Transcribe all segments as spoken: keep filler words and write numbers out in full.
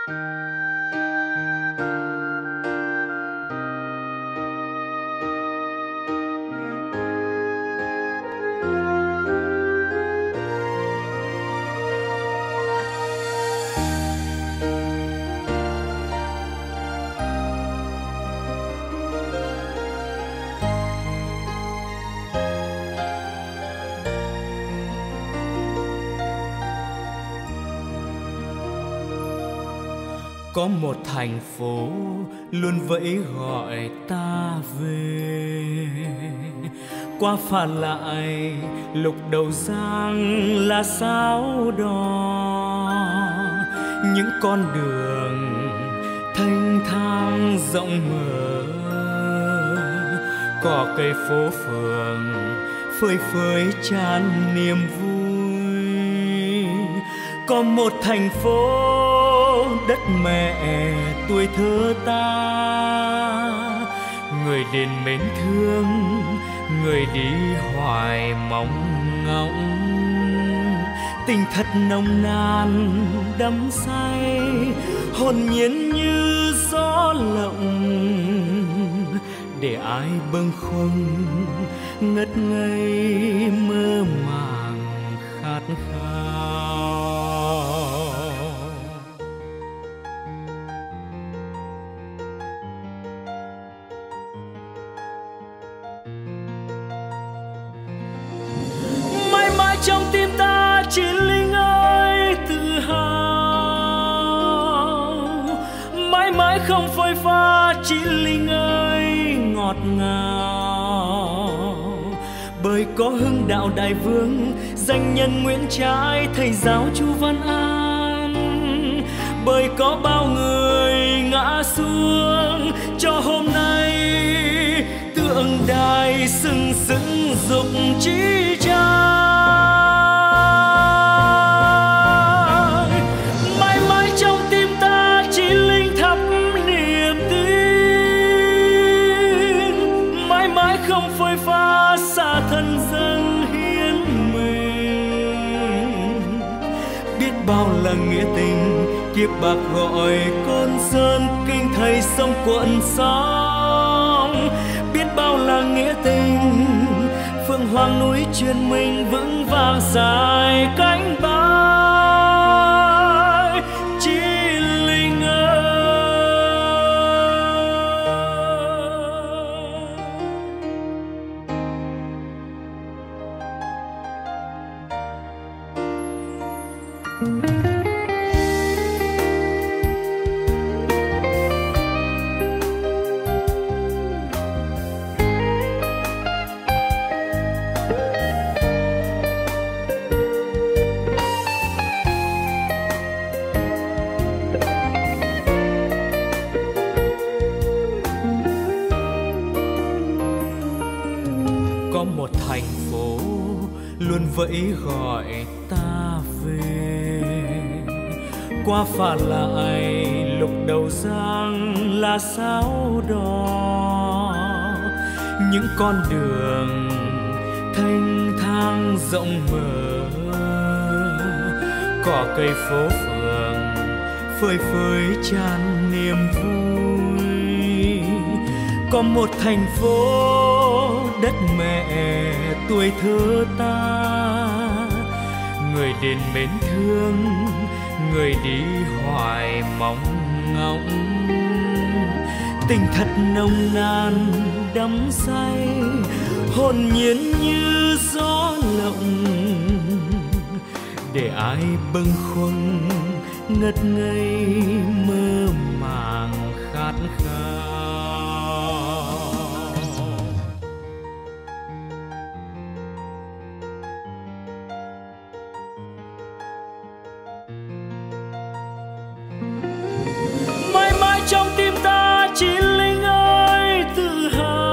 Có một thành phố luôn vẫy gọi ta về, qua phà lại lục đầu giang là sao đỏ. Những con đường thanh thang rộng mở, cỏ cây phố phường phơi phới tràn niềm vui. Có một thành phố đất mẹ tuổi thơ ta, người đến mến thương, người đi hoài mong ngóng. Tình thật nồng nàn đắm say, hồn nhiên như gió lộng, để ai bâng khuâng ngất ngây mơ màng khát khao. Mãi mãi trong tim ta chỉ Linh ơi tự hào, mãi mãi không phôi pha chỉ Linh ơi ngọt ngào. Bởi có Hưng Đạo Đại Vương, danh nhân Nguyễn Trãi, thầy giáo Chu Văn An. Bởi có bao người ngã xuống cho hôm nay tượng đài sừng sững dục chí trai. Mãi mãi trong tim ta chỉ Linh thắp niềm tin, mãi mãi không phôi pha xa thân dâng hiến mình. Biết bao là nghĩa tình kiếp bạc gọi con sơn, kinh thầy sông cuộn sóng. Biết bao là nghĩa tình phượng hoàng núi truyền mình vững vàng dài cánh bay chí Linh ơi. Có một thành phố luôn vẫy gọi ta về, qua phà lại lục đầu giang là sao đỏ. Những con đường thanh thang rộng mở, cỏ cây phố phường phơi phới tràn niềm vui. Có một thành phố đất mẹ tuổi thơ ta, người đến mến thương, người đi hoài mong ngóng. Tình thật nồng nàn đắm say, hồn nhiên như gió lộng, để ai bâng khuâng ngất ngây mơ màng khát khao. Mãi mãi trong tim ta chỉ Linh ơi tự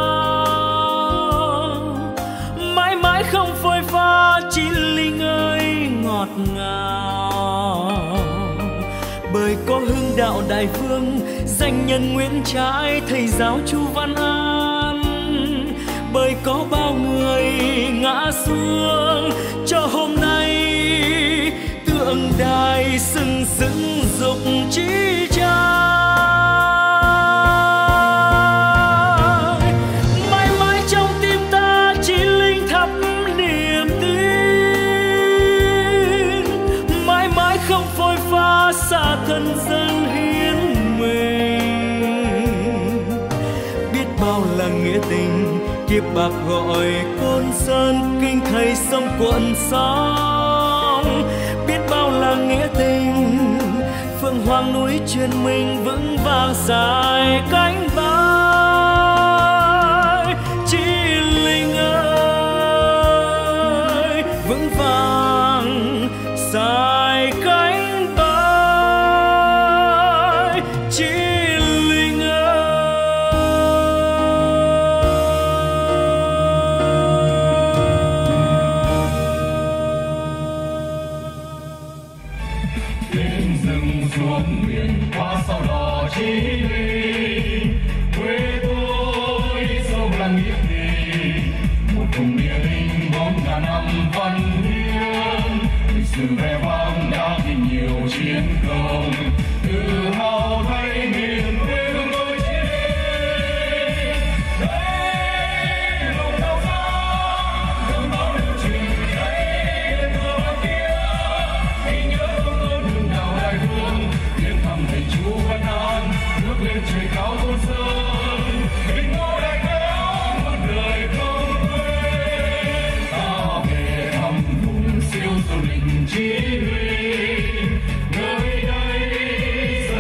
hào, mãi mãi không phôi pha chỉ Linh ơi ngọt ngào. Bởi có Hưng Đạo Đại Vương, danh nhân Nguyễn Trãi, thầy giáo Chu Văn An. Bởi có bao người ngã xuống cho hôm nay tượng đài sừng sững dục chí xa thân dân hiến mình. Biết bao là nghĩa tình kiếp bạc gọi côn sơn, kinh thầy sông cuộn sóng. Biết bao là nghĩa tình phượng hoàng núi truyền mình vững vàng dài cánh bay. Chí Linh ơi vững vàng dài cánh bay. Chí Linh lên rừng xuống biển qua sao đỏ Chí Linh, quê tôi sâu lặng nghĩa tình, một vùng địa linh bốn ngàn năm văn hiến. Lịch sử vẻ vang đã ghi nhiều chiến công, tự hào thay miền quê hương tôi Chí Linh. Đây lòng đau xa đường máu lưu truyền, đây đền thờ bên kia ghi nhớ công ơn hương đạo đại vương. Viếng thăm thầy Chúa Văn An bước lên trời cao Tôn Sơn, bình ngô đại kéo muôn đời không quên. Ta về thăm vùng siêu du lịch Chí Linh, nơi đây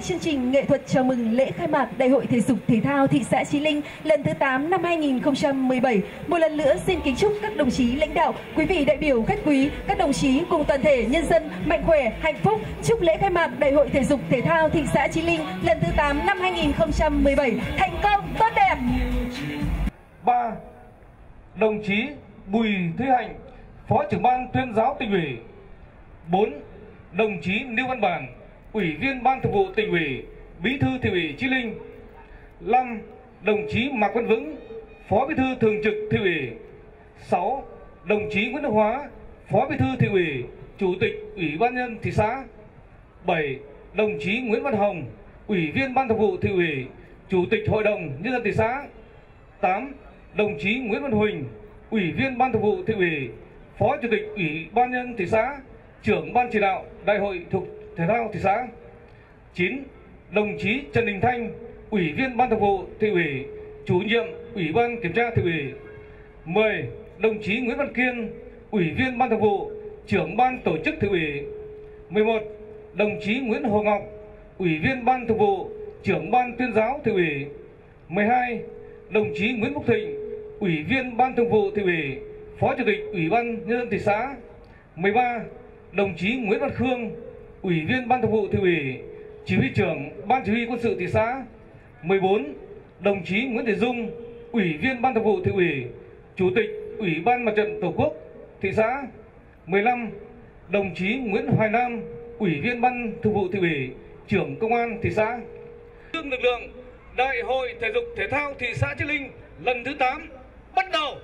chương trình nghệ thuật chào mừng lễ khai mạc Đại hội Thể dục Thể thao thị xã Chí Linh lần thứ tám năm hai nghìn không trăm mười bảy. Một lần nữa xin kính chúc các đồng chí lãnh đạo, quý vị đại biểu, khách quý, các đồng chí cùng toàn thể nhân dân mạnh khỏe, hạnh phúc. Chúc lễ khai mạc Đại hội Thể dục Thể thao thị xã Chí Linh lần thứ tám năm hai nghìn không trăm mười bảy thành công tốt đẹp. ba. Đồng chí Bùi Thúy Hạnh, Phó trưởng ban tuyên giáo Tỉnh ủy. bốn. Đồng chí Lưu Văn Bản, Ủy viên Ban Thường vụ Tỉnh ủy, Bí thư Thị ủy Chí Linh. năm. Đồng chí Mạc Văn Vững, Phó Bí thư Thường trực Thị ủy. sáu. Đồng chí Nguyễn Đức Hóa, Phó Bí thư Thị ủy, Chủ tịch Ủy ban nhân dân thị xã. bảy. Đồng chí Nguyễn Văn Hồng, Ủy viên Ban Thường vụ Thị ủy, Chủ tịch Hội đồng Nhân dân thị xã. tám. Đồng chí Nguyễn Văn Huỳnh, Ủy viên Ban Thường vụ Thị ủy, Phó Chủ tịch Ủy ban nhân dân thị xã, Trưởng Ban chỉ đạo Đại hội Thể dục Thể thao thị xã. chín. Đồng chí Trần Đình Thanh, Ủy viên Ban Thường vụ Thị ủy, Chủ nhiệm Ủy ban Kiểm tra Thị ủy. mười. Đồng chí Nguyễn Văn Kiên, Ủy viên Ban Thường vụ, Trưởng Ban Tổ chức Thị ủy. mười một. Đồng chí Nguyễn Hồ Ngọc, Ủy viên Ban Thường vụ, Trưởng Ban Tuyên giáo Thị ủy. mười hai. Đồng chí Nguyễn Phúc Thịnh, Ủy viên Ban Thường vụ Thị ủy, Phó Chủ tịch Ủy ban nhân dân thị xã. mười ba. Đồng chí Nguyễn Văn Khương, Ủy viên Ban Thường vụ Thị ủy, Chỉ huy trưởng Ban Chỉ huy Quân sự thị xã. mười bốn. Đồng chí Nguyễn Thị Dung, Ủy viên Ban Thường vụ Thị ủy, Chủ tịch Ủy ban Mặt trận Tổ quốc thị xã. mười lăm. Đồng chí Nguyễn Hoài Nam, Ủy viên Ban Thường vụ Thị ủy, Trưởng Công an thị xã. Lực lượng Đại hội Thể dục Thể thao thị xã Chí Linh lần thứ tám bắt đầu.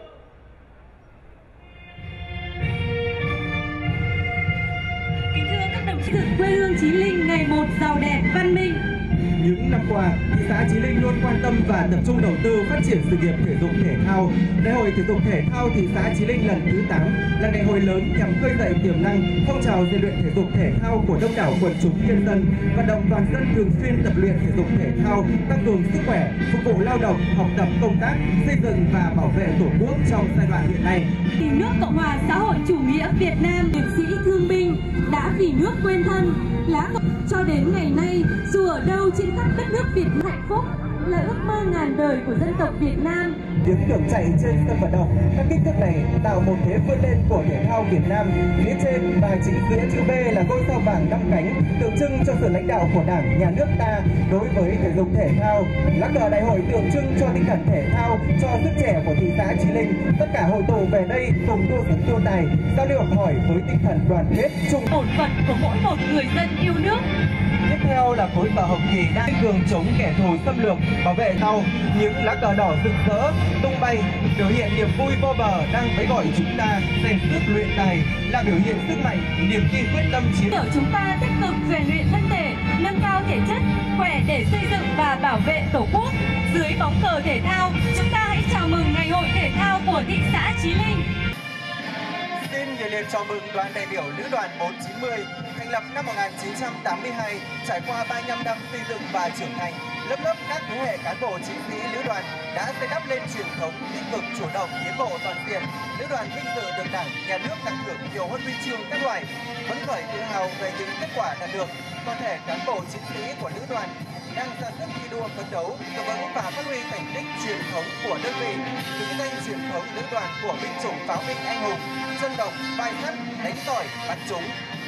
Kính thưa các đồng chí, quê hương Chí Linh ngày một giàu đẹp văn minh. Những năm qua, thị xã Chí Linh luôn quan tâm và tập trung đầu tư phát triển sự nghiệp thể dục thể thao. Đại hội Thể dục Thể thao thị xã Chí Linh lần thứ tám là đại hội lớn nhằm khơi dậy tiềm năng, phong trào rèn luyện thể dục thể thao của đông đảo quần chúng nhân dân, vận động toàn dân thường xuyên tập luyện thể dục thể thao, tăng cường sức khỏe, phục vụ lao động, học tập, công tác, xây dựng và bảo vệ Tổ quốc trong giai đoạn hiện nay. Vì nước Cộng hòa xã hội chủ nghĩa Việt Nam, liệt sĩ thương binh đã vì nước quên thân, lá cho đến ngày nay, dù ở đâu trên khắp đất nước Việt Nam hạnh phúc là ước mơ ngàn đời của dân tộc Việt Nam. Tiếng cược chạy trên sân vận động, các kích thước này tạo một thế vươn lên của thể thao Việt Nam. Phía trên và chính giữa chữ B là ngôi sao vàng năm cánh, tượng trưng cho sự lãnh đạo của Đảng, Nhà nước ta đối với thể dục thể thao. Lá cờ đại hội tượng trưng cho tinh thần thể thao, cho sức trẻ của thị xã Chí Linh. Tất cả hội tụ về đây cùng đua sức đua tài, giao lưu học hỏi với tinh thần đoàn kết chung. Bổn phận của mỗi một người dân yêu nước. Tiếp theo là khối cờ hồng kỳ đang cường chống kẻ thù xâm lược, bảo vệ nhau. Những lá cờ đỏ rực rỡ tung bay biểu hiện niềm vui vô bờ đang vẫy gọi chúng ta rèn sức luyện tài, là biểu hiện sức mạnh, niềm tin quyết tâm chiến đấu. Chúng ta tích cực rèn luyện thân thể, nâng cao thể chất, khỏe để xây dựng và bảo vệ Tổ quốc. Dưới bóng cờ thể thao, chúng ta hãy chào mừng Ngày hội Thể thao của thị xã Chí Linh. Xin nhiệt liệt chào mừng đoàn đại biểu Lữ đoàn bốn chín mươi thành lập năm một nghìn chín trăm tám mươi hai, trải qua ba mươi lăm năm xây dựng và trưởng thành. Lớp lớp các thế hệ cán bộ chiến sĩ lữ đoàn đã xây đắp lên truyền thống tích cực, chủ động, tiến bộ toàn diện. Lữ đoàn vinh dự được Đảng, Nhà nước tặng thưởng nhiều huân huy chương các loại, phấn khởi tự hào về những kết quả đạt được. Toàn thể cán bộ chiến sĩ của lữ đoàn đang ra sức thi đua phấn đấu, giữ vững và phát huy thành tích truyền thống của đơn vị, vững danh truyền thống lữ đoàn của binh chủng pháo binh anh hùng, dân đồng, vai sắt, đánh giỏi, bắn trúng.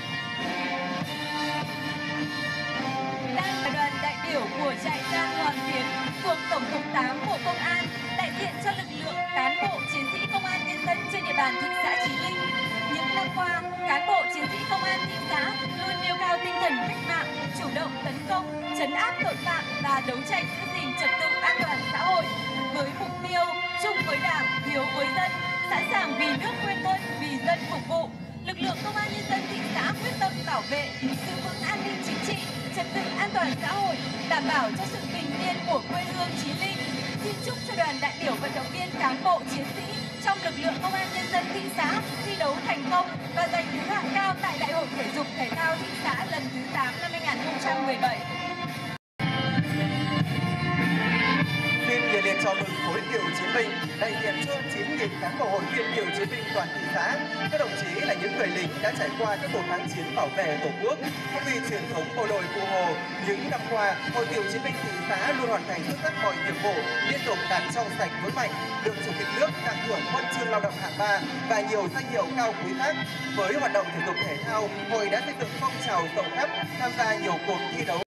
Đang là đoàn đại biểu của trại giam Hoàng Tiến thuộc Tổng cục tám Bộ Công an, đại diện cho lực lượng cán bộ chiến sĩ công an nhân dân trên địa bàn thị xã Chí Linh. Những năm qua, cán bộ chiến sĩ công an thị xã luôn nêu cao tinh thần cách mạng, chủ động tấn công, trấn áp tội phạm và đấu tranh giữ gìn trật tự an toàn xã hội với mục tiêu chung với Đảng, hiếu với dân, sẵn sàng vì nước quên thân, vì dân phục vụ. Lực lượng công an nhân dân thị xã quyết tâm bảo vệ, giữ vững an ninh chính trị, trật tự an toàn xã hội, đảm bảo cho sự bình yên của quê hương Chí Linh. Xin chúc cho đoàn đại biểu vận động viên, cán bộ chiến sĩ trong lực lượng công an nhân dân thị xã thi đấu thành công và giành thứ hạng cao tại Đại hội Thể dục Thể thao thị xã lần thứ tám năm hai nghìn không trăm mười bảy. Xin nhiệt liệt chào mừng khối tuyến cựu chiến binh, đại diện cho chín nghìn cán bộ hội viên cựu chiến binh toàn thị xã. Các đồng chí là những người lính đã trải qua các cuộc kháng chiến bảo vệ Tổ quốc, phát huy truyền thống bộ đội Cụ Hồ. Những năm qua, Hội cựu chiến binh thị xã luôn hoàn thành xuất sắc mọi nhiệm vụ, liên tục đạt trong sạch vững mạnh, được Chủ tịch nước tặng thưởng huân chương lao động hạng ba và nhiều danh hiệu cao quý khác. Với hoạt động thể dục thể thao, hội đã xây dựng phong trào rộng khắp, tham gia nhiều cuộc thi đấu.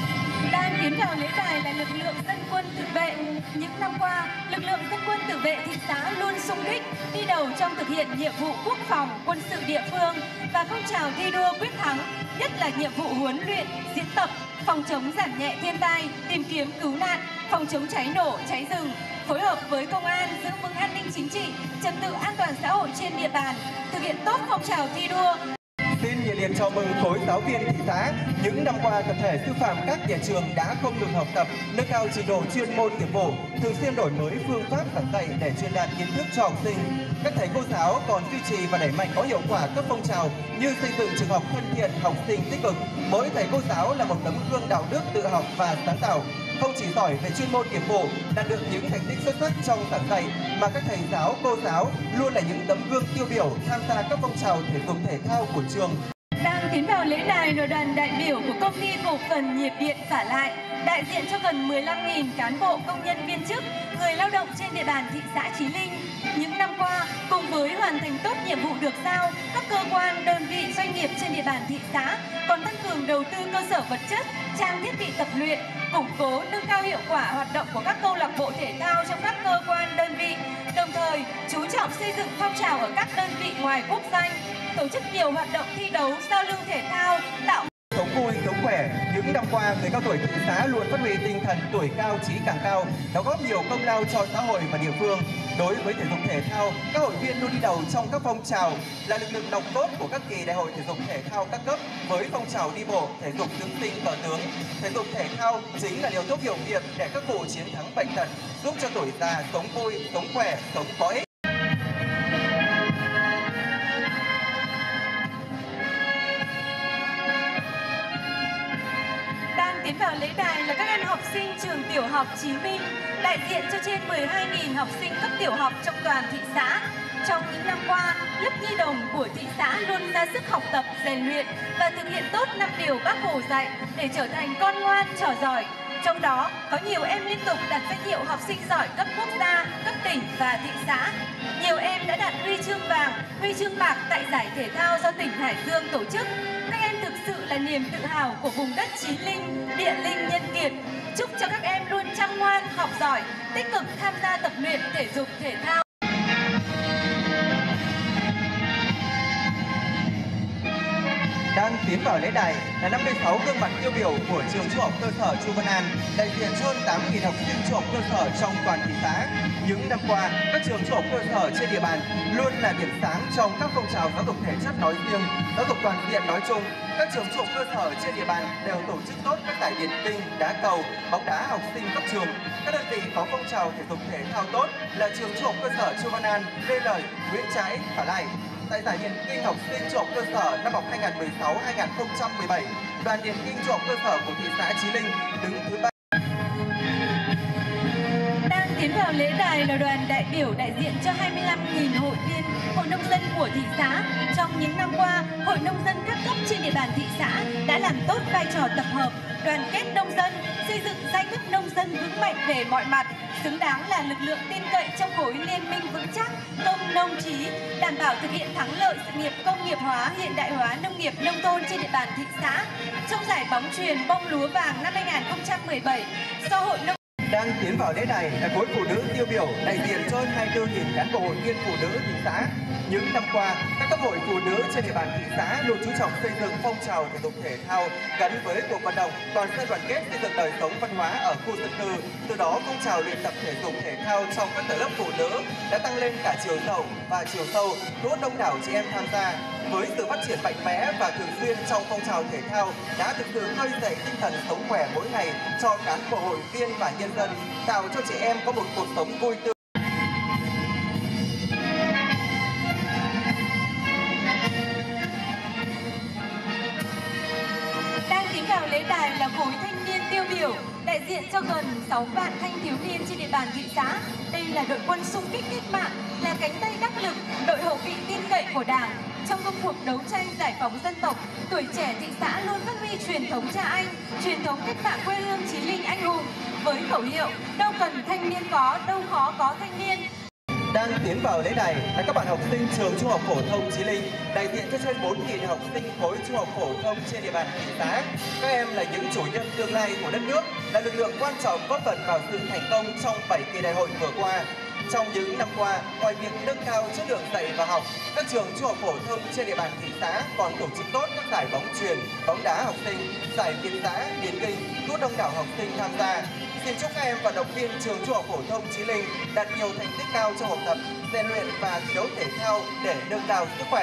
Đang tiến vào lễ đài là lực lượng dân quân tự vệ. Những năm qua, lực lượng dân quân tự vệ thị xã luôn xung kích, đi đầu trong thực hiện nhiệm vụ quốc phòng, quân sự địa phương và phong trào thi đua quyết thắng, nhất là nhiệm vụ huấn luyện, diễn tập, phòng chống giảm nhẹ thiên tai, tìm kiếm cứu nạn, phòng chống cháy nổ, cháy rừng, phối hợp với công an giữ vững an ninh chính trị, trật tự an toàn xã hội trên địa bàn, thực hiện tốt phong trào thi đua. Xin nhiệt liệt chào mừng khối giáo viên thị xã. Những năm qua, tập thể sư phạm các nhà trường đã không ngừng học tập, nâng cao trình độ chuyên môn nghiệp vụ, thường xuyên đổi mới phương pháp giảng dạy để truyền đạt kiến thức cho học sinh. Các thầy cô giáo còn duy trì và đẩy mạnh có hiệu quả các phong trào như xây dựng trường học thân thiện, học sinh tích cực. Mỗi thầy cô giáo là một tấm gương đạo đức tự học và sáng tạo. Không chỉ giỏi về chuyên môn nghiệp vụ, đạt được những thành tích xuất sắc trong giảng dạy, mà các thầy giáo, cô giáo luôn là những tấm gương tiêu biểu tham gia các phong trào thể dục thể thao của trường. Đang tiến vào lễ đài là đoàn đại biểu của công ty cổ phần nhiệt điện Phả Lại, đại diện cho gần mười lăm nghìn cán bộ, công nhân viên chức, người lao động trên địa bàn thị xã Chí Linh. Những năm qua, cùng với hoàn thành tốt nhiệm vụ được giao, các cơ quan, đơn vị, doanh nghiệp trên địa bàn thị xã còn tăng cường đầu tư cơ sở vật chất, trang thiết bị tập luyện, củng cố, nâng cao hiệu quả hoạt động của các câu lạc bộ thể thao trong các cơ quan, đơn vị, đồng thời chú trọng xây dựng phong trào ở các đơn vị ngoài quốc danh, tổ chức nhiều hoạt động thi đấu, giao lưu thể thao, tạo Sống vui, sống khỏe. Những năm qua, người cao tuổi thị xã luôn phát huy tinh thần tuổi cao chí càng cao, đóng góp nhiều công lao cho xã hội và địa phương. Đối với thể dục thể thao, các hội viên luôn đi đầu trong các phong trào, là lực lượng nòng cốt của các kỳ đại hội thể dục thể thao các cấp. Với phong trào đi bộ, thể dục tướng sinh cờ tướng, thể dục thể thao chính là liều thuốc hiệu nghiệm để các cụ chiến thắng bệnh tật, giúp cho tuổi già sống vui, sống khỏe, sống có ích. Tiến vào lễ đài là các em học sinh trường tiểu học Chí Minh, đại diện cho trên mười hai nghìn học sinh cấp tiểu học trong toàn thị xã. Trong những năm qua, lớp nhi đồng của thị xã luôn ra sức học tập, rèn luyện và thực hiện tốt năm điều Bác Hồ dạy để trở thành con ngoan, trò giỏi. Trong đó, có nhiều em liên tục đạt danh hiệu học sinh giỏi cấp quốc gia, cấp tỉnh và thị xã. Nhiều em đã đạt huy chương vàng, huy chương bạc tại giải thể thao do tỉnh Hải Dương tổ chức. Các em thực sự là niềm tự hào của vùng đất Chí Linh, địa linh nhân kiệt. Chúc cho các em luôn chăm ngoan, học giỏi, tích cực tham gia tập luyện thể dục thể thao. Đang tiến vào lễ đài là năm mươi sáu gương mặt tiêu biểu của trường Trung học cơ sở Chu Văn An, đại diện cho hơn tám nghìn học sinh trung học cơ sở trong toàn thị xã. Những năm qua, các trường trung học cơ sở trên địa bàn luôn là điểm sáng trong các phong trào giáo dục thể chất nói riêng, giáo dục toàn diện nói chung. Các trường trung học cơ sở trên địa bàn đều tổ chức tốt các giải điền kinh, đá cầu, bóng đá học sinh cấp trường. Các đơn vị có phong trào thể dục thể thao tốt là trường Trung học cơ sở Chu Văn An, Lê Lợi, Nguyễn Trãi, Phả Lại. Tại giải điền kinh học sinh trung học cơ sở năm học hai nghìn không trăm mười sáu hai nghìn không trăm mười bảy, đoàn điền kinh trung học cơ sở của thị xã Chí Linh đứng thứ ba. Đang tiến vào lễ đài là đoàn đại biểu đại diện cho hai mươi lăm nghìn hội viên hội nông dân của thị xã. Trong những năm qua, hội nông dân các cấp trên địa bàn thị xã đã làm tốt vai trò tập hợp, đoàn kết nông dân, xây dựng giai cấp nông dân vững mạnh về mọi mặt, xứng đáng là lực lượng tin cậy trong khối liên minh vững chắc, công nông trí, đảm bảo thực hiện thắng lợi sự nghiệp công nghiệp hóa, hiện đại hóa nông nghiệp nông thôn trên địa bàn thị xã. Trong giải bóng chuyền bông lúa vàng năm hai nghìn không trăm mười bảy, do hội nông Đang tiến vào lễ đài là khối phụ nữ tiêu biểu đại diện cho hơn hai mươi tư nghìn cán bộ hội viên phụ nữ thị xã. Những năm qua, các cấp hội phụ nữ trên địa bàn thị xã luôn chú trọng xây dựng phong trào thể dục thể thao gắn với cuộc vận động toàn dân đoàn kết xây dựng đời sống văn hóa ở khu dân cư. Từ đó, phong trào luyện tập thể dục thể thao trong các tầng lớp phụ nữ đã tăng lên cả chiều rộng và chiều sâu, thu hút đông đảo chị em tham gia. Với sự phát triển mạnh mẽ và thường xuyên trong phong trào thể thao đã thực sự khơi dậy tinh thần sống khỏe mỗi ngày cho cán bộ hội viên và nhân dân, tạo cho chị em có một cuộc sống vui tươi. Đang tiến vào lễ đài là khối thanh niên tiêu biểu đại diện cho cho gần sáu vạn thanh thiếu niên trên địa bàn thị xã. Đây là đội quân xung kích cách mạng, là cánh tay đắc lực, đội hậu bị tin cậy của Đảng. Trong công cuộc đấu tranh giải phóng dân tộc, tuổi trẻ thị xã luôn phát huy truyền thống cha anh, truyền thống cách mạng quê hương Chí Linh anh hùng. Với khẩu hiệu đâu cần thanh niên có, đâu khó có thanh niên. Đang tiến vào lễ đài là các bạn học sinh trường Trung học phổ thông Chí Linh, đại diện cho trên bốn nghìn học sinh khối trung học phổ thông trên địa bàn thị xã. Các em là những chủ nhân tương lai của đất nước, là lực lượng quan trọng góp phần vào sự thành công trong bảy kỳ đại hội vừa qua. Trong những năm qua, ngoài việc nâng cao chất lượng dạy và học, các trường trung học phổ thông trên địa bàn thị xã còn tổ chức tốt các giải bóng chuyền, bóng đá học sinh, giải Việt xã, điền kinh, thu hút đông đảo học sinh tham gia. Xin chúc các em vận động viên trường Trung học phổ thông Chí Linh đạt nhiều thành tích cao trong học tập, rèn luyện và thi đấu thể thao để nâng cao sức khỏe.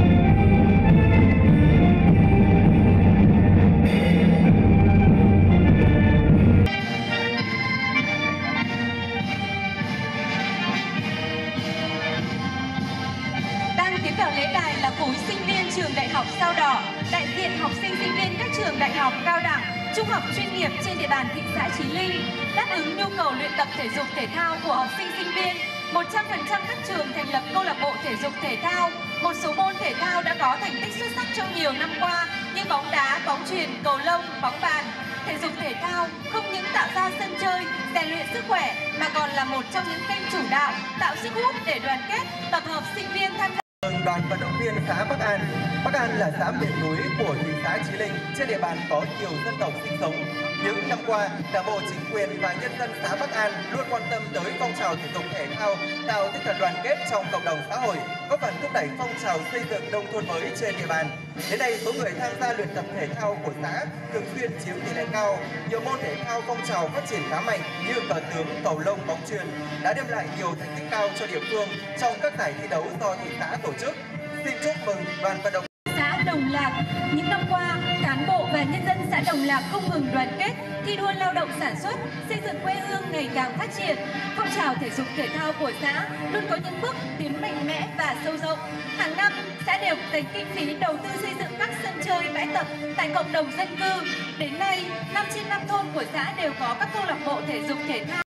Đang tiến vào lễ đài là khối sinh viên trường Đại học Sao Đỏ, đại diện học sinh sinh viên các trường đại học, cao đẳng, trung học chuyên nghiệp trên địa bàn thị xã Chí Linh. Đáp ứng nhu cầu luyện tập thể dục thể thao của học sinh sinh viên, một trăm phần trăm các trường thành lập câu lạc bộ thể dục thể thao. Một số môn thể thao đã có thành tích xuất sắc trong nhiều năm qua như bóng đá, bóng chuyền, cầu lông, bóng bàn. Thể dục thể thao không những tạo ra sân chơi, rèn luyện sức khỏe mà còn là một trong những kênh chủ đạo tạo sức hút để đoàn kết, tập hợp sinh viên tham gia. Đoàn vận động viên xã Bắc An. Bắc An là xã miền núi của thị xã Chí Linh, trên địa bàn có nhiều dân tộc sinh sống. Những năm qua, Đảng bộ, chính quyền và nhân dân xã Bắc An luôn quan tâm tới phong trào thể dục thể thao, tạo tinh thần đoàn kết trong cộng đồng xã hội, góp phần thúc đẩy phong trào xây dựng nông thôn mới trên địa bàn. Đến nay, số người tham gia luyện tập thể thao của xã thường xuyên chiếm tỷ lệ cao. Nhiều môn thể thao phong trào phát triển khá mạnh như cờ tướng, cầu lông, bóng chuyền đã đem lại nhiều thành tích cao cho địa phương trong các giải thi đấu do thị xã tổ chức. Xin chúc mừng đoàn vận động xã Đồng Lạc. Những năm qua, cán bộ và nhân dân xã Đồng Lạc không ngừng đoàn kết, thi đua lao động sản xuất, xây dựng quê hương ngày càng phát triển. Phong trào thể dục thể thao của xã luôn có những bước tiến mạnh mẽ và sâu rộng. Hàng năm, xã đều dành kinh phí đầu tư xây dựng các sân chơi, bãi tập tại cộng đồng dân cư. Đến nay, năm trên năm thôn của xã đều có các câu lạc bộ thể dục thể thao.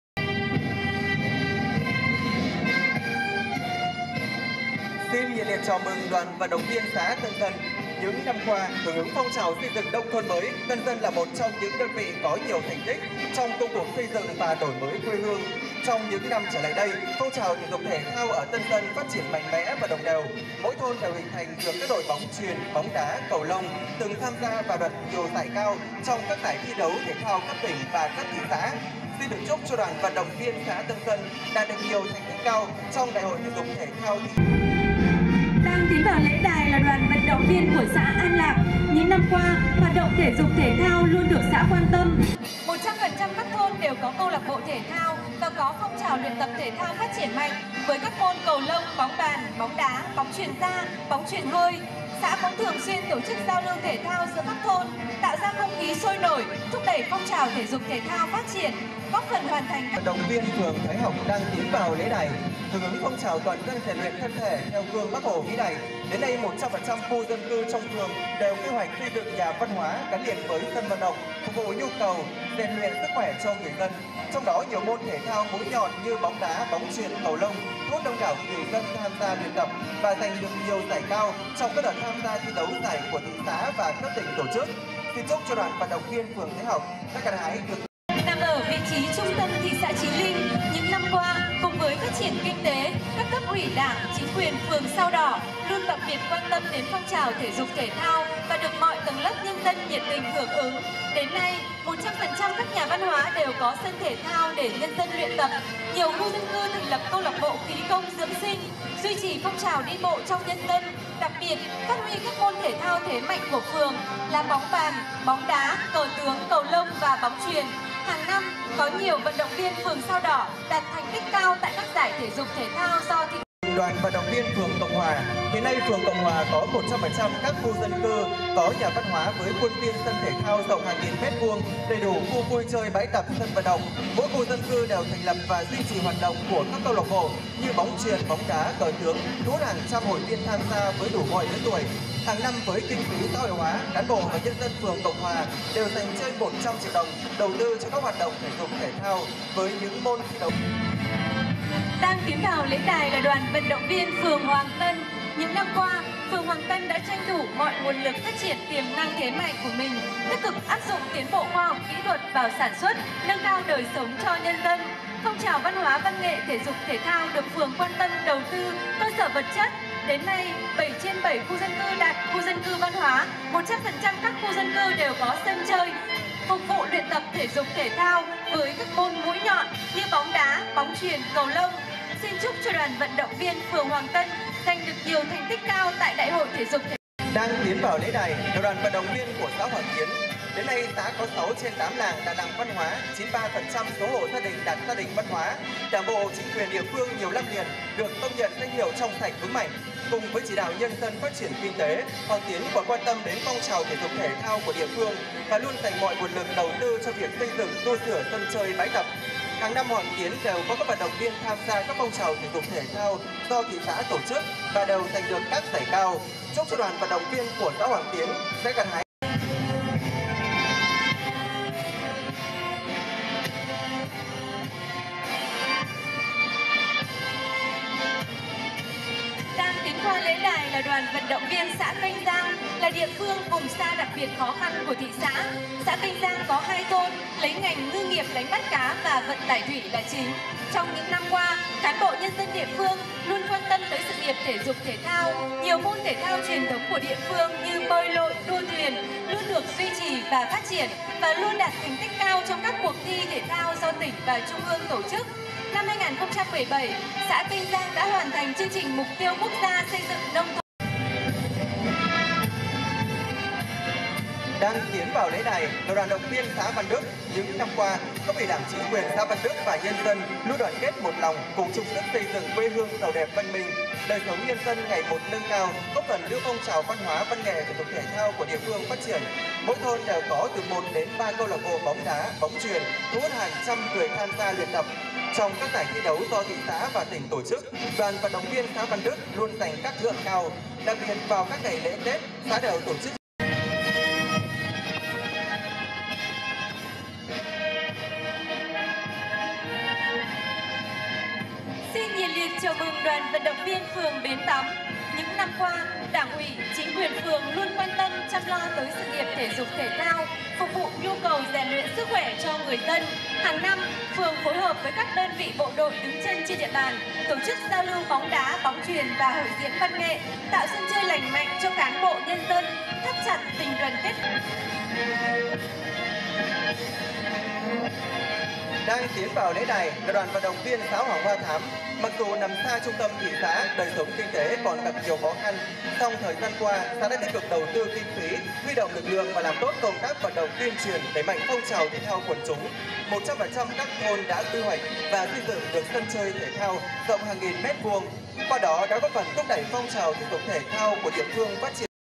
Xin nhiệt liệt chào mừng đoàn vận động viên xã Tân Dân. Những năm qua, hưởng ứng phong trào xây dựng nông thôn mới, Tân Dân là một trong những đơn vị có nhiều thành tích trong công cuộc xây dựng và đổi mới quê hương. Trong những năm trở lại đây, phong trào thể dục thể thao ở Tân Dân phát triển mạnh mẽ và đồng đều. Mỗi thôn đều hình thành được các đội bóng chuyền, bóng đá, cầu lông, từng tham gia và đoạt nhiều giải cao trong các giải thi đấu thể thao cấp tỉnh và cấp thị xã. Xin được chúc cho đoàn vận động viên xã Tân Dân đạt được nhiều thành tích cao trong đại hội thể dục thể thao. Đang tiến vào lễ đài là đoàn vận động viên của xã An Lạc. Những năm qua, hoạt động thể dục thể thao luôn được xã quan tâm. một trăm phần trăm các thôn đều có câu lạc bộ thể thao và có phong trào luyện tập thể thao phát triển mạnh với các môn cầu lông, bóng bàn, bóng đá, bóng chuyền da, bóng chuyền hơi. Xã cũng thường xuyên tổ chức giao lưu thể thao giữa các thôn, tạo ra không khí sôi nổi, thúc đẩy phong trào thể dục thể thao phát triển, góp phần hoàn thành các vận động viên phường Thái Học đang tiến vào lễ đài, hưởng ứng phong trào toàn dân rèn luyện thân thể theo gương Bác Hồ vĩ đại. Đến nay, một trăm phần trăm khu dân cư trong phường đều quy hoạch xây dựng nhà văn hóa gắn liền với sân vận động, phục vụ nhu cầu rèn luyện sức khỏe cho người dân. Trong đó, nhiều môn thể thao mũi nhọn như bóng đá, bóng chuyền, cầu lông thu hút đông đảo người dân tham gia luyện tập và giành được nhiều giải cao trong các đợt tham gia thi đấu giải của thị xã và các tỉnh tổ chức. Xin chúc cho đoàn vận động viên phường Thái Học đã gặt hái được. Nằm ở vị trí trung tâm thị xã Chí Linh, những năm qua, cùng với phát triển kinh tế, các cấp ủy Đảng, chính quyền phường Sao Đỏ luôn đặc biệt quan tâm đến phong trào thể dục thể thao và được mọi tầng lớp nhân dân nhiệt tình hưởng ứng. Đến nay, một trăm phần trăm các nhà văn hóa đều có sân thể thao để nhân dân luyện tập. Nhiều khu dân cư thành lập câu lạc bộ khí công dưỡng sinh, duy trì phong trào đi bộ trong nhân dân. Đặc biệt, phát huy các môn thể thao thế mạnh của phường là bóng bàn, bóng đá, cờ tướng, cầu lông và bóng chuyền. Hàng năm, có nhiều vận động viên phường Sao Đỏ đạt thành tích cao tại các giải thể dục thể thao do thị đoàn vận động viên phường Cộng Hòa. Hiện nay phường Cộng Hòa có một trăm phần trăm các khu dân cư có nhà văn hóa với khuôn viên sân thể thao rộng hàng nghìn mét vuông, đầy đủ khu vui chơi, bãi tập, sân vận động. Mỗi khu dân cư đều thành lập và duy trì hoạt động của các câu lạc bộ như bóng chuyền, bóng đá, cờ tướng, thu hút hàng trăm hội viên tham gia với đủ mọi lứa tuổi. Hàng năm với kinh phí xã hội hóa, cán bộ và nhân dân phường Cộng Hòa đều dành trên một trăm triệu đồng đầu tư cho các hoạt động thể dục thể thao với những môn thi đấu. Đang tiến vào lễ đài là đoàn vận động viên phường Hoàng Tân. Những năm qua, phường Hoàng Tân đã tranh thủ mọi nguồn lực phát triển tiềm năng thế mạnh của mình, tích cực áp dụng tiến bộ khoa học kỹ thuật vào sản xuất, nâng cao đời sống cho nhân dân. Phong trào văn hóa văn nghệ thể dục thể thao được phường quan tâm đầu tư cơ sở vật chất. Đến nay, bảy trên bảy khu dân cư đạt khu dân cư văn hóa, một trăm phần trăm các khu dân cư đều có sân chơi, phục vụ luyện tập thể dục thể thao với các môn mũi nhọn như bóng đá, bóng chuyền, cầu lông. Xin chúc cho đoàn vận động viên phường Hoàng Tân giành được nhiều thành tích cao tại Đại hội thể dục thể thao. Đang tiến vào lễ đài là đoàn vận động viên của xã Hoàng Tiến. Đến nay, xã có sáu trên tám làng đạt làng văn hóa, chín mươi ba phần trăm số hộ gia đình đạt gia đình văn hóa. Đảng bộ, chính quyền địa phương nhiều năm liền được công nhận danh hiệu trong sạch vững mạnh. Cùng với chỉ đạo nhân dân phát triển kinh tế, Hoàng Tiến còn quan tâm đến phong trào thể dục thể thao của địa phương và luôn dành mọi nguồn lực đầu tư cho việc xây dựng, tu sửa sân chơi, bãi tập. Hàng năm Hoàng Tiến đều có các vận động viên tham gia các phong trào thể dục thể thao do thị xã tổ chức và đều giành được các giải cao. Chúc cho đoàn vận động viên của xã Hoàng Tiến sẽ gặt hái. Đang tiến qua lễ đài là đoàn vận động viên xã Kênh Giang, là địa phương vùng xa đặc biệt khó khăn của thị xã. Xã Kênh Giang có hai thôn lấy ngành ngư nghiệp đánh bắt cá và vận tải thủy là chính. Trong những năm qua, cán bộ nhân dân địa phương luôn quan tâm tới sự nghiệp thể dục thể thao. Nhiều môn thể thao truyền thống của địa phương như bơi lội, đua thuyền luôn được duy trì và phát triển và luôn đạt thành tích cao trong các cuộc thi thể thao do tỉnh và trung ương tổ chức. Năm hai nghìn không trăm mười bảy, xã Kênh Giang đã hoàn thành chương trình mục tiêu quốc gia xây dựng nông thôn. Đang tiến vào lễ đài là đoàn động viên xã Văn Đức. Những năm qua, cấp ủy đảng chính quyền xã Văn Đức và nhân dân luôn đoàn kết một lòng, cùng chung sức xây dựng quê hương giàu đẹp văn minh. Đời sống nhân dân ngày một nâng cao, góp phần đưa phong trào văn hóa văn nghệ thể dục thể thao của địa phương phát triển. Mỗi thôn đều có từ một đến ba câu lạc bộ bóng đá, bóng chuyền, thu hút hàng trăm người tham gia luyện tập. Trong các giải thi đấu do thị xã và tỉnh tổ chức, đoàn vận động viên xã Văn Đức luôn giành các thưởng cao. Đặc biệt vào các ngày lễ Tết, xã đều tổ chức. Xin nhiệt liệt chào mừng đoàn vận động viên phường Bến Tắm. Những năm qua, Đảng ủy, chính quyền phường luôn quan tâm chăm lo tới sự nghiệp thể dục thể thao, phục vụ nhu cầu rèn luyện sức khỏe cho người dân. Hàng năm, phường phối hợp với các đơn vị bộ đội đứng chân trên địa bàn, tổ chức giao lưu bóng đá, bóng chuyền và hội diễn văn nghệ, tạo sân chơi lành mạnh cho cán bộ nhân dân, thắt chặt tình đoàn kết. Đang tiến vào lễ đài là đoàn vận động viên xã Hoàng Hoa Thám. Mặc dù nằm xa trung tâm thị xã, đời sống kinh tế còn gặp nhiều khó khăn, song thời gian qua, xã đã tích cực đầu tư kinh phí, huy động lực lượng và làm tốt công tác vận động tuyên truyền, đẩy mạnh phong trào thể thao quần chúng. một trăm phần trăm các thôn đã quy hoạch và xây dựng được sân chơi thể thao rộng hàng nghìn mét vuông. Qua đó đã góp phần thúc đẩy phong trào thể dục thể thao của địa phương phát triển.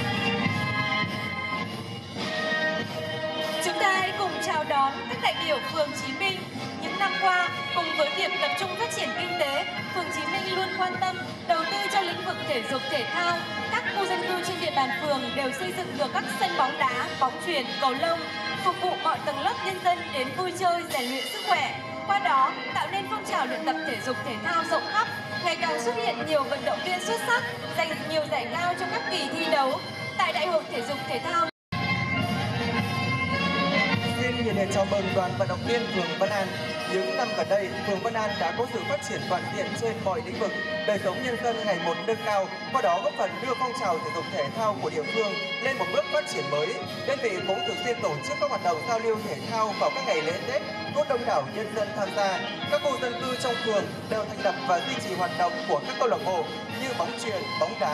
Chúng ta hãy cùng chào đón các đại biểu phường Chí Minh. Những năm qua, cùng với việc tập trung phát triển kinh tế, phường Chí Minh luôn quan tâm đầu tư cho lĩnh vực thể dục thể thao. Các khu dân cư trên địa bàn phường đều xây dựng được các sân bóng đá, bóng chuyền, cầu lông, phục vụ mọi tầng lớp nhân dân đến vui chơi, rèn luyện sức khỏe. Qua đó, tạo nên phong trào luyện tập thể dục thể thao rộng khắp, ngày càng xuất hiện nhiều vận động viên xuất sắc, giành nhiều giải cao trong các kỳ thi đấu. Tại Đại hội thể dục thể thao, Xin nhiệt liệt chào mừng đoàn vận động viên phường Vân An. Những năm gần đây, phường Vân An đã có sự phát triển toàn diện trên mọi lĩnh vực, đời sống nhân dân ngày một nâng cao, qua đó góp phần đưa phong trào thể dục thể thao của địa phương lên một bước phát triển mới. Đơn vị cũng thường xuyên tổ chức các hoạt động giao lưu thể thao vào các ngày lễ Tết, thu hút đông đảo nhân dân tham gia. Các khu dân cư trong phường đều thành lập và duy trì hoạt động của các câu lạc bộ như bóng chuyền, bóng đá.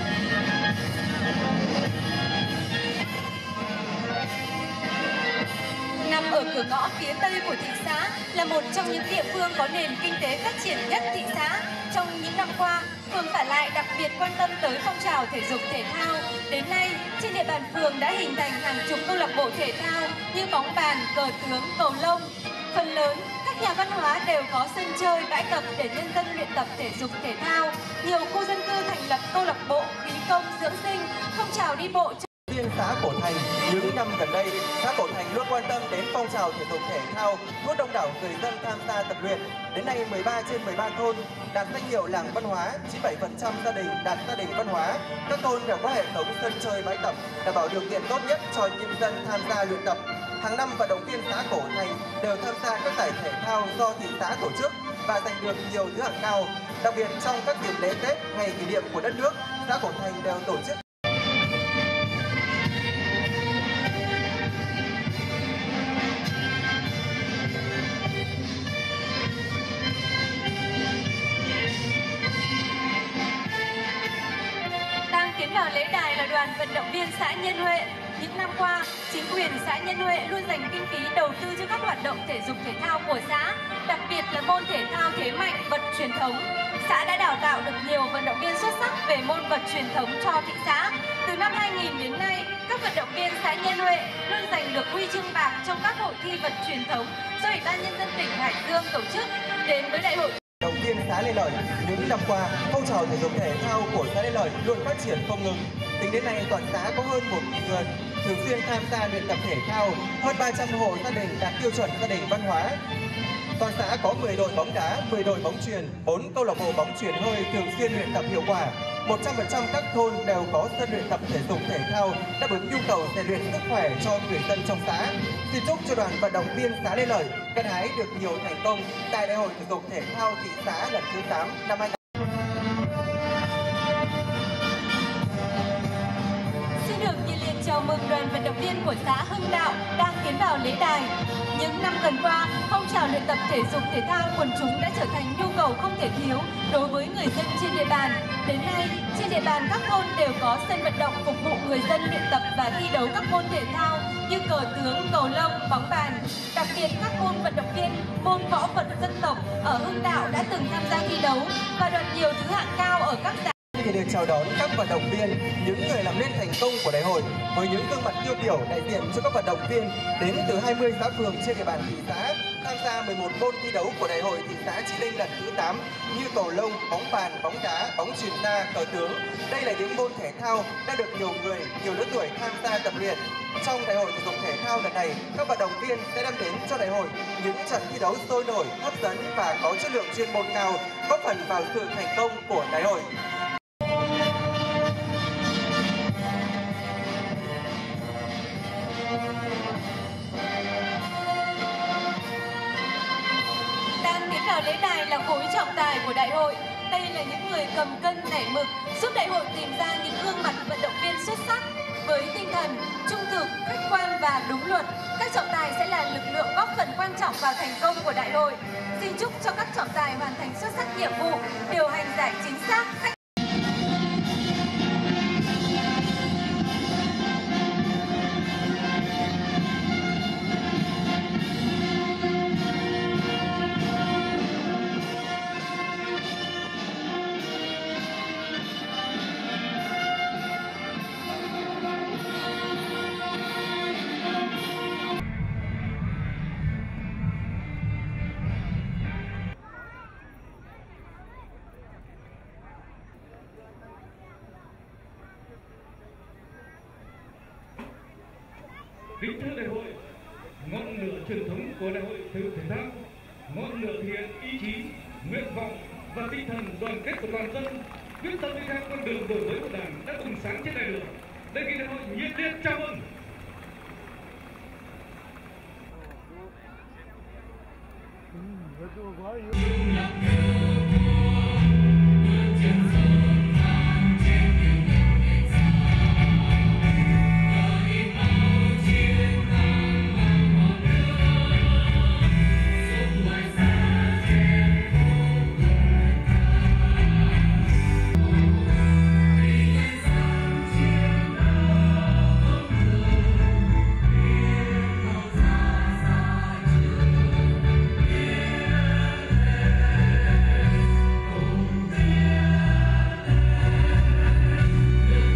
nằm ở cửa ngõ phía tây của thị xã, là một trong những địa phương có nền kinh tế phát triển nhất thị xã. Trong những năm qua, phường Phả Lại đặc biệt quan tâm tới phong trào thể dục thể thao. Đến nay, trên địa bàn phường đã hình thành hàng chục câu lạc bộ thể thao như bóng bàn, cờ tướng, cầu lông. Phần lớn các nhà văn hóa đều có sân chơi, bãi tập để nhân dân luyện tập thể dục thể thao. Nhiều khu dân cư thành lập câu lạc bộ khí công dưỡng sinh, phong trào đi bộ. Viên xã Cổ Thành, những năm gần đây, xã Cổ Thành luôn quan tâm đến phong trào thể dục thể thao, thu hút đông đảo người dân tham gia tập luyện. Đến nay, mười ba trên mười ba thôn đạt danh hiệu làng văn hóa, chín mươi bảy phần trăm gia đình đạt gia đình văn hóa. Các thôn đều có hệ thống sân chơi bãi tập, đảm bảo điều kiện tốt nhất cho nhân dân tham gia luyện tập. Hàng năm, vận động viên xã Cổ Thành đều tham gia các giải thể thao do thị xã tổ chức và giành được nhiều thứ hạng cao. Đặc biệt trong các dịp lễ Tết, ngày kỷ niệm của đất nước, xã Cổ Thành đều tổ chức vào lễ đài là đoàn vận động viên xã Nhân Huệ. Những năm qua, chính quyền xã Nhân Huệ luôn dành kinh phí đầu tư cho các hoạt động thể dục thể thao của xã, đặc biệt là môn thể thao thế mạnh vật truyền thống. Xã đã đào tạo được nhiều vận động viên xuất sắc về môn vật truyền thống cho thị xã. Từ năm hai nghìn đến nay, các vận động viên xã Nhân Huệ luôn giành được huy chương bạc trong các hội thi vật truyền thống do Ủy ban Nhân dân tỉnh Hải Dương tổ chức. Đến với đại hội động viên xã Lê Lợi, những năm qua, phong trào thể dục thể thao của xã Lê Lợi luôn phát triển không ngừng. Tính đến nay, toàn xã có hơn một nghìn người thường xuyên tham gia luyện tập thể thao, hơn ba trăm hộ gia đình đạt tiêu chuẩn gia đình văn hóa. Toàn xã có mười đội bóng đá, mười đội bóng chuyền, bốn câu lạc bộ bóng chuyền hơi thường xuyên luyện tập hiệu quả. một trăm phần trăm các thôn đều có sân luyện tập thể dục thể thao đáp ứng nhu cầu rèn luyện sức khỏe cho người dân trong xã. Xin chúc cho đoàn vận động viên xã Lê Lợi gặt hái được nhiều thành công tại Đại hội thể dục thể thao thị xã lần thứ tám năm hai nghìn không trăm mười bảy. Xin được nhiệt liệt chào mừng đoàn vận động viên của xã Hưng Đạo đang tiến vào lễ đài. Những năm gần qua, phong trào luyện tập thể dục thể thao quần chúng đã trở thành nhu cầu không thể thiếu đối với người dân trên địa bàn. Đến nay, trên địa bàn các thôn đều có sân vận động phục vụ người dân luyện tập và thi đấu các môn thể thao như cờ tướng, cầu lông, bóng bàn. Đặc biệt, các môn vận động viên môn võ vật dân tộc ở Hưng Đạo đã từng tham gia thi đấu và đoạt nhiều thứ hạng cao ở các giải. Thì được chào đón các vận động viên, những người làm nên thành công của đại hội với những gương mặt tiêu biểu đại diện cho các vận động viên đến từ hai mươi xã phường trên địa bàn thị xã tham gia mười một môn thi đấu của đại hội thị xã Chí Linh lần thứ tám như cầu lông, bóng bàn, bóng đá, bóng chuyền da, cờ tướng. Đây là những môn thể thao đã được nhiều người, nhiều lứa tuổi tham gia tập luyện. Trong đại hội thể dục thể thao lần này, các vận động viên sẽ đem đến cho đại hội những trận thi đấu sôi nổi, hấp dẫn và có chất lượng chuyên môn cao, góp phần vào sự thành công của đại hội. Đang tiến vào lễ đài là khối trọng tài của đại hội. Đây là những người cầm cân nảy mực, giúp đại hội tìm ra những gương mặt vận động viên xuất sắc. Với tinh thần trung thực, khách quan và đúng luật, các trọng tài sẽ là lực lượng góp phần quan trọng vào thành công của đại hội. Xin chúc cho các trọng tài hoàn thành xuất sắc nhiệm vụ, điều hành giải chính xác. Kính thưa đại hội, ngọn lửa truyền thống của đại hội thể dục thể thao, ngọn lửa thể hiện ý chí, nguyện vọng và tinh thần đoàn kết của toàn dân, quyết tâm đi theo con đường đổi mới của Đảng đã bừng sáng trên đại lửa. Đề nghị đại hội nhiệt liệt chào mừng.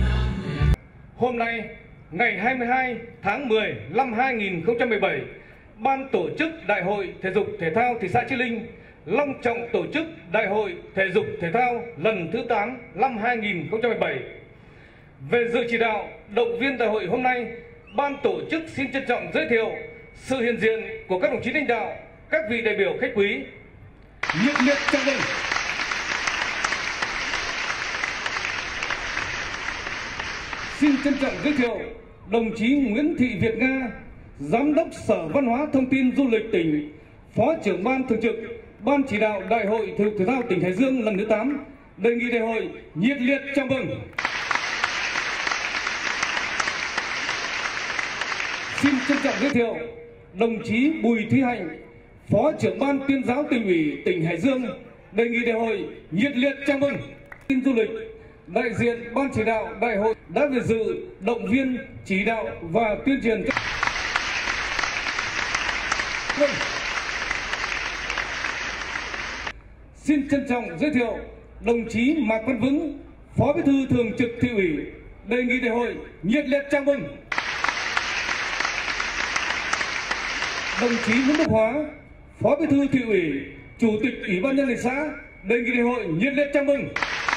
Hôm nay, ngày hai mươi hai tháng mười năm hai nghìn không trăm mười bảy, Ban tổ chức Đại hội Thể dục Thể thao thị xã Chí Linh long trọng tổ chức Đại hội Thể dục Thể thao lần thứ tám năm hai nghìn không trăm mười bảy. Về dự chỉ đạo động viên đại hội hôm nay, ban tổ chức xin trân trọng giới thiệu sự hiện diện của các đồng chí lãnh đạo, các vị đại biểu khách quý. Nhiệt liệt chào mừng. Xin trân trọng giới thiệu đồng chí Nguyễn Thị Việt Nga, Giám đốc Sở Văn hóa Thông tin Du lịch tỉnh, Phó trưởng ban thường trực Ban chỉ đạo Đại hội Thể dục Thể thao tỉnh Hải Dương lần thứ tám, đề nghị đại hội nhiệt liệt chào mừng. Xin trân trọng giới thiệu đồng chí Bùi Thúy Hạnh, Phó trưởng ban tuyên giáo tỉnh ủy tỉnh Hải Dương, đề nghị đại hội nhiệt liệt chào mừng. Tin du lịch, đại diện ban chỉ đạo đại hội đã về dự động viên, chỉ đạo và tuyên truyền. Xin trân trọng giới thiệu đồng chí Mạc Văn Vững, Phó Bí thư Thường trực Thị ủy, đề nghị đại hội nhiệt liệt chào mừng. Đồng chí Nguyễn Đức Hóa, Phó Bí thư Thị ủy, Chủ tịch Ủy ban nhân dân thị xã, đề nghị đại hội nhiệt liệt chào mừng.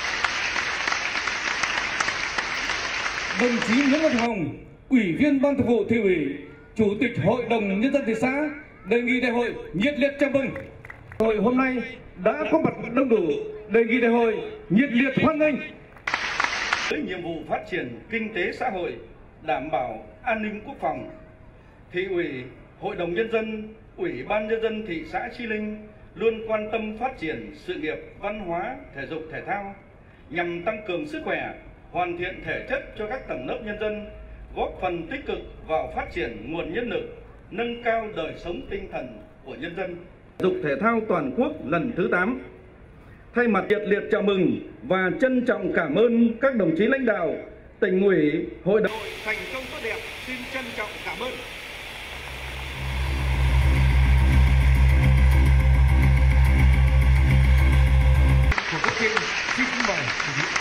Đồng chí Nguyễn Văn Hồng, Ủy viên Ban Thường vụ Thị ủy, Chủ tịch Hội đồng nhân dân thị xã, đề nghị đại hội nhiệt liệt chào mừng. Hội hôm nay đã có mặt đông đủ, đề nghị đại hội nhiệt liệt hoan nghênh. Với nhiệm vụ phát triển kinh tế xã hội, đảm bảo an ninh quốc phòng, Thị ủy, Hội đồng nhân dân, Ủy ban nhân dân thị xã Chí Linh luôn quan tâm phát triển sự nghiệp văn hóa, thể dục thể thao nhằm tăng cường sức khỏe, hoàn thiện thể chất cho các tầng lớp nhân dân, góp phần tích cực vào phát triển nguồn nhân lực, nâng cao đời sống tinh thần của nhân dân. Thể dục Thể thao toàn quốc lần thứ tám. Thay mặt nhiệt liệt chào mừng và trân trọng cảm ơn các đồng chí lãnh đạo, tỉnh ủy, hội đồng thành công tốt đẹp, xin trân trọng cảm ơn. Của cấp trên, xin kính mời quý vị.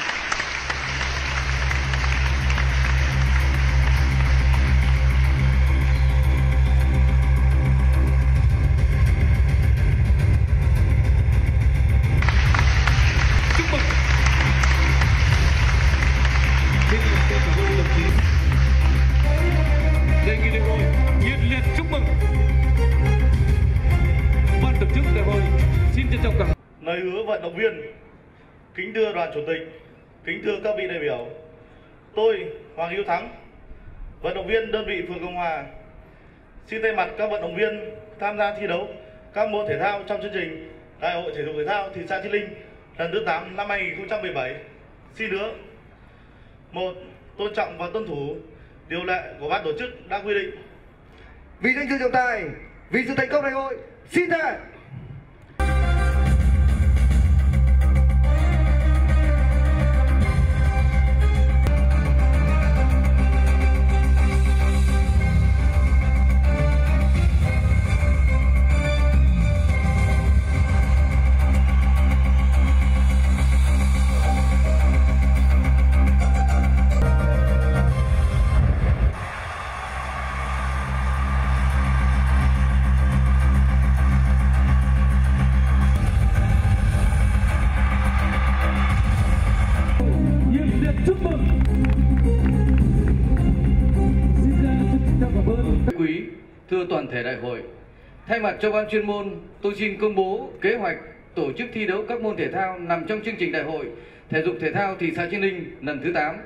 Lời hứa vận động viên. Kính thưa đoàn chủ tịch, kính thưa các vị đại biểu, tôi Hoàng Hiếu Thắng, vận động viên đơn vị phường Cộng Hòa, xin thay mặt các vận động viên tham gia thi đấu các môn thể thao trong chương trình Đại hội Thể dục Thể thao thị xã Chí Linh lần thứ tám năm hai nghìn không trăm mười bảy, xin hứa: một, tôn trọng và tuân thủ điều lệ của ban tổ chức đã quy định. Vì danh dự trọng tài, vì sự thành công đại hội, xin thề. Quý, thưa toàn thể đại hội, thay mặt cho ban chuyên môn, tôi xin công bố kế hoạch tổ chức thi đấu các môn thể thao nằm trong chương trình Đại hội Thể dục Thể thao thị xã Chí Linh lần thứ tám.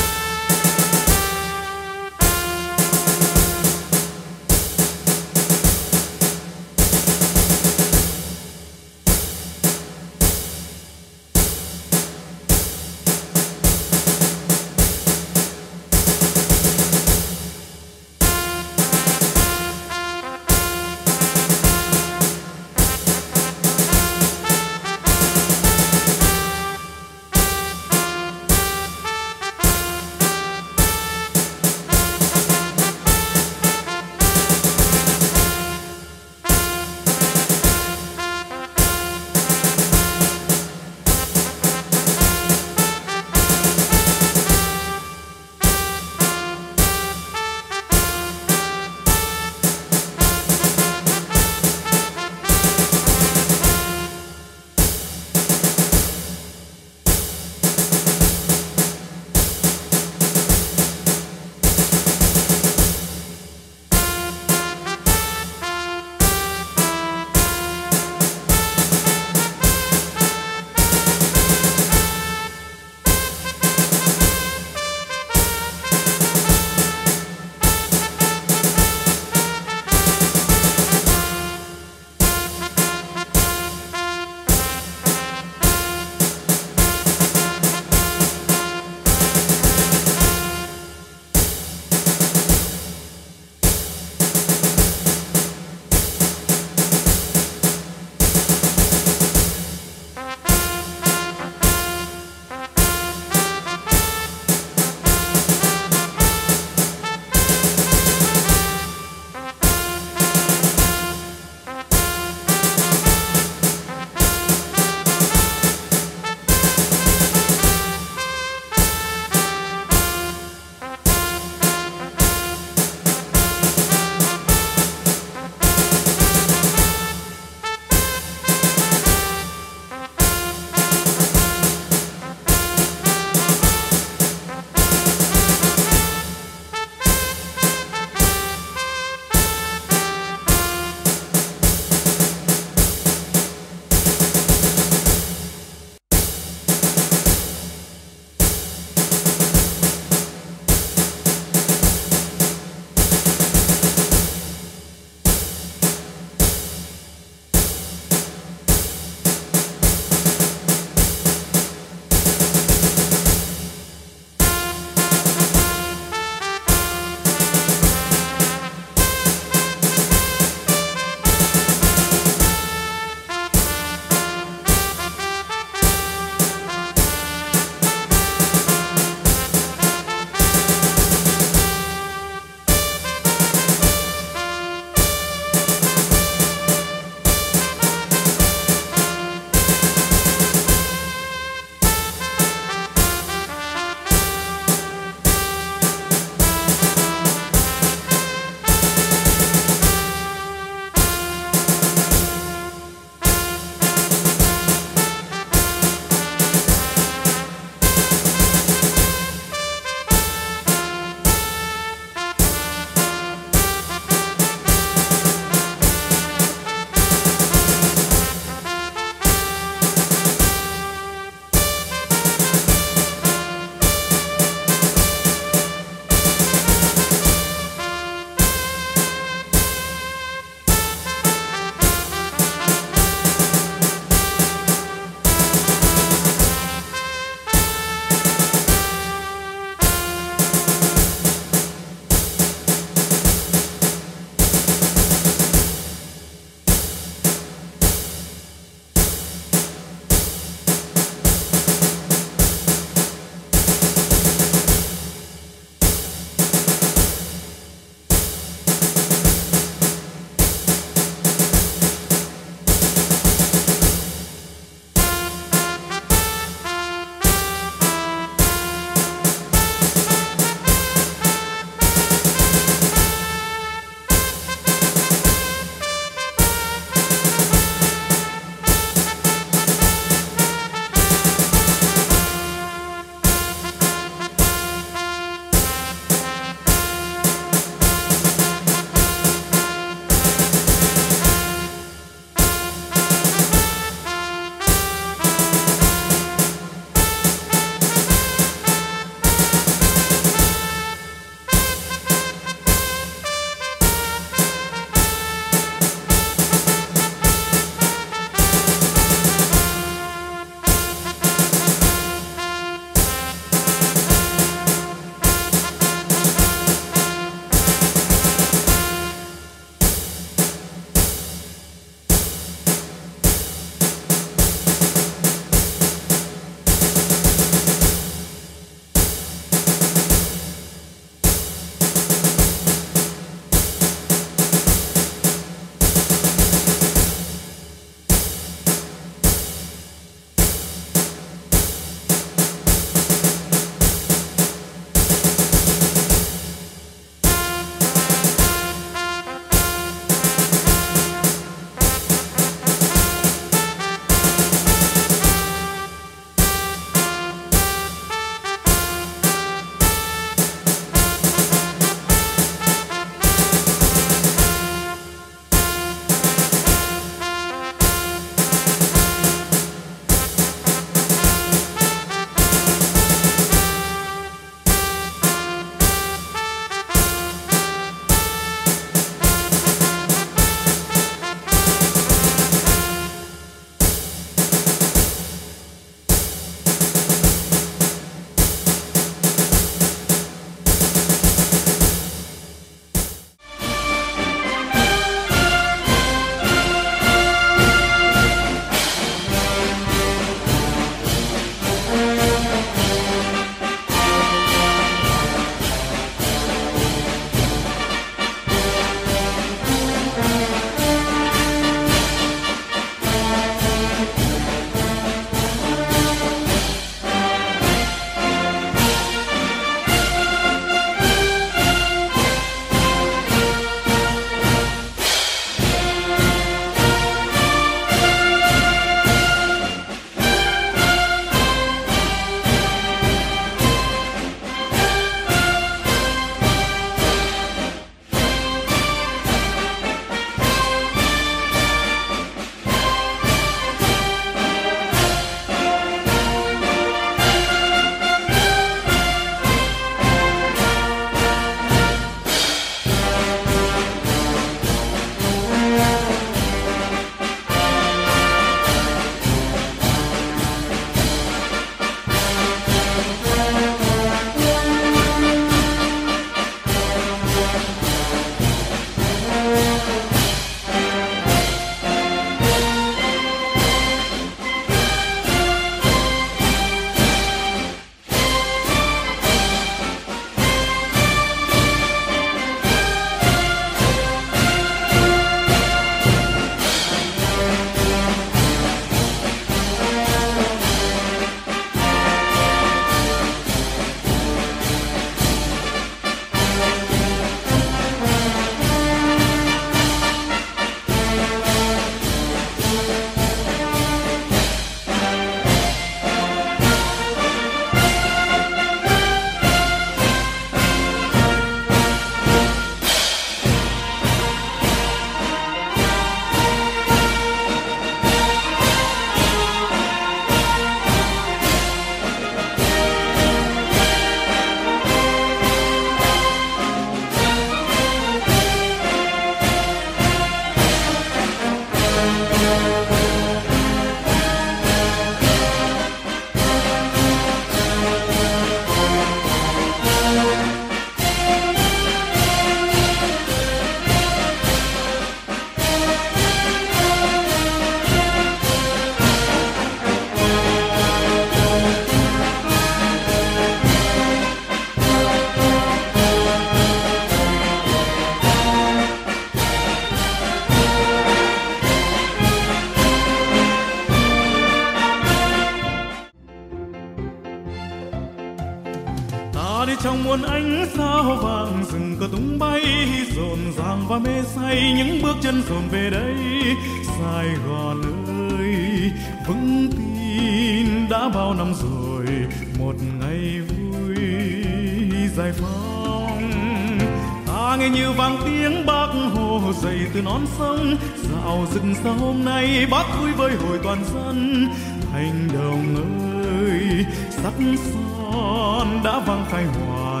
sao vàng rừng cờ tung bay rộn ràng và mê say những bước chân dồn về đây. Sài Gòn ơi vững tin đã bao năm rồi, một ngày vui giải phóng. Ta nghe như vang tiếng Bác Hồ dậy từ non sông, dạo rừng xa hôm nay Bác vui với hội toàn dân. Thành Đồng ơi sắc son đã vang khai hoàn,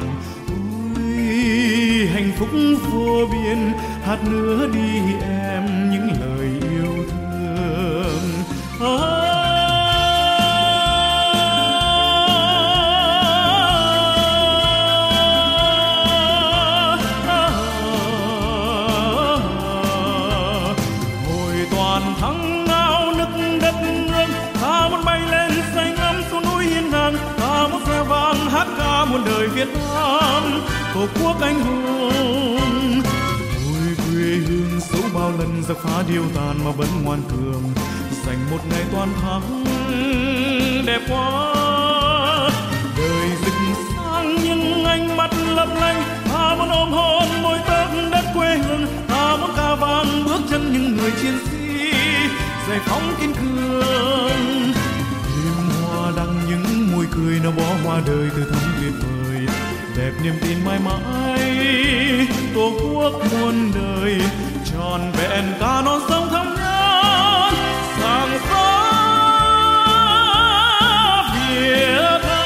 ôi hạnh phúc vô biên. Hát nữa đi em những lời yêu thương. À, muôn đời Việt Nam tổ quốc anh hùng. Ôi quê hương dẫu bao lần giặc phá điêu tàn mà vẫn ngoan cường, giành một ngày toàn thắng đẹp quá. Đời rực sáng nhưng ánh mắt lấp lánh, ta muốn ôm hôn môi tóc đất quê hương, ta muốn ca vang bước chân những người chiến sĩ giải phóng kiên cường. Đêm hoa đăng những môi cười nó bó hoa đời từ thắm tuyệt vời, đẹp niềm tin mãi mãi tổ quốc muôn đời tròn vẹn cả non sông thắm nhất sáng gió Việt Nam.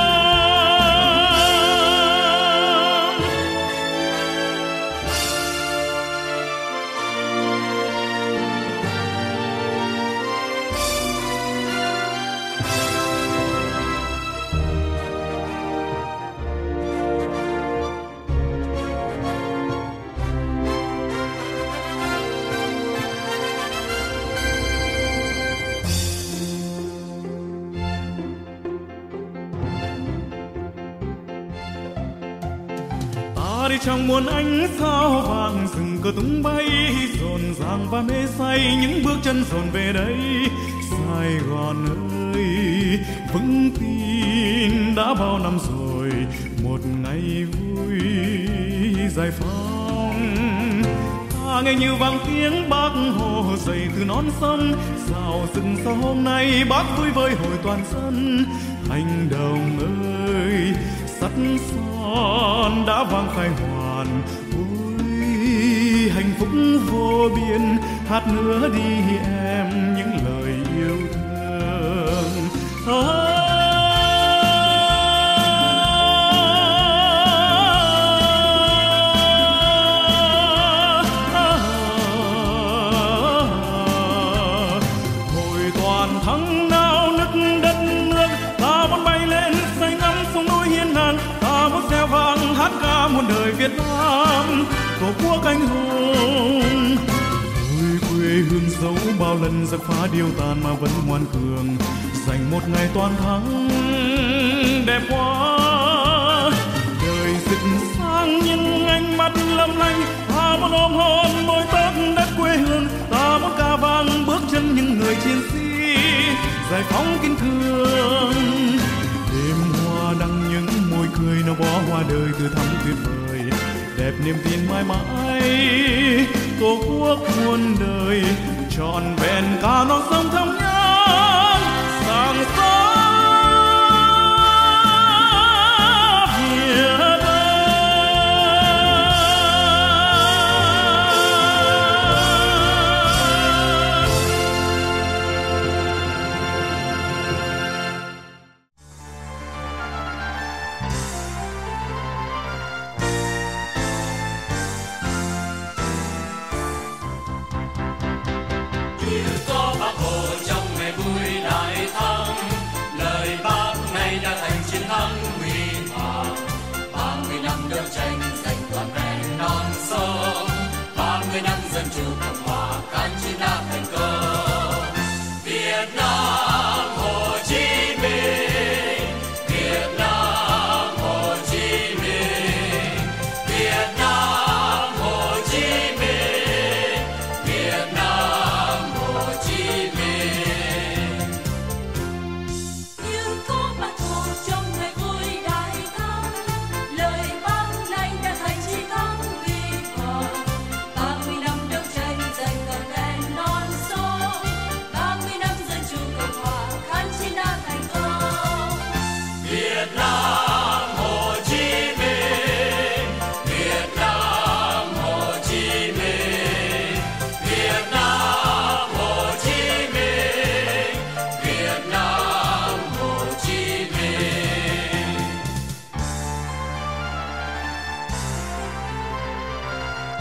Đi trong muôn ánh sao vàng rừng cờ tung bay rộn ràng và mê say những bước chân dồn về đây. Sài Gòn ơi vững tin đã bao năm rồi, một ngày vui giải phóng. Ta nghe như vang tiếng Bác Hồ dậy từ non sông, dạo rừng sao hôm nay Bác vui với hội toàn dân. Thành Đồng ơi sắt son đã vang khai hoàn, ôi hạnh phúc vô biên. Hát nữa đi em những lời yêu thương. À, muôn đời Việt Nam tổ quốc anh hùng. Ôi quê hương dẫu bao lần giặc phá điêu tàn mà vẫn ngoan cường, giành một ngày toàn thắng đẹp quá. Đời rực sáng nhưng ánh mắt lấp lánh, ta muốn ôm hôn môi tóc đất quê hương, ta muốn ca vang bước chân những người chiến sĩ giải phóng kiên cường. Đêm hoa đăng những môi cười nó bó hoa đời từ thắm tuyệt vời, đẹp niềm tin mãi mãi tổ quốc muôn đời trọn vẹn cả non sông thắm nhất sáng gió Việt Nam.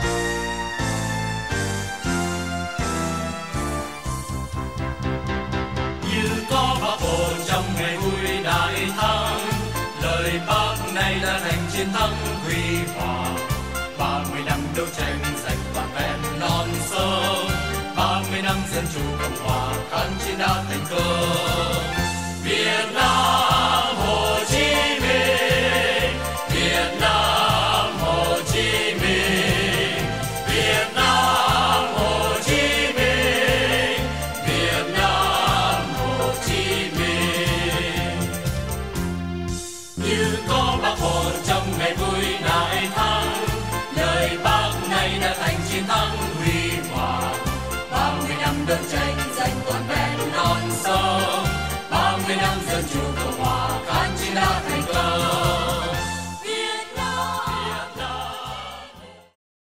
Như có Bác Hồ trong ngày vui đại thắng, lời Bác này đã thành chiến thắng huy hoàng. ba mươi năm đấu tranh giành toàn vẹn non sông, ba mươi năm dân chủ cộng hòa kháng chiến đã thành công. Việt Nam Hồ Chí Minh, Việt Nam Hồ Chí Minh, Việt Nam Hồ Chí Minh, Việt Nam Hồ Chí Minh. Như có Bác Hồ trong ngày vui đại thắng, lời Bác này đã thành chiến thắng huy hoàng. ba mươi năm đấu tranh giành toàn vẹn non sông, ba mươi năm dân chủ cộng hòa kháng chiến đã thành